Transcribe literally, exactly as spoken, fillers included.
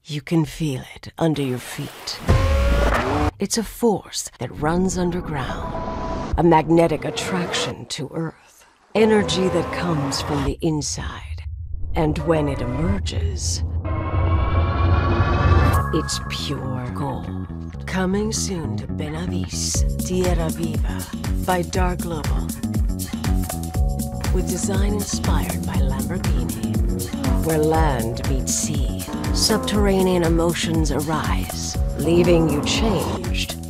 You can feel it under your feet. It's a force that runs underground, a magnetic attraction to Earth, energy that comes from the inside. And when it emerges, it's pure gold. Coming soon to Benavis, Tierra Viva by Dark Global. With design inspired by Lamborghini. Where land meets sea, subterranean emotions arise, leaving you changed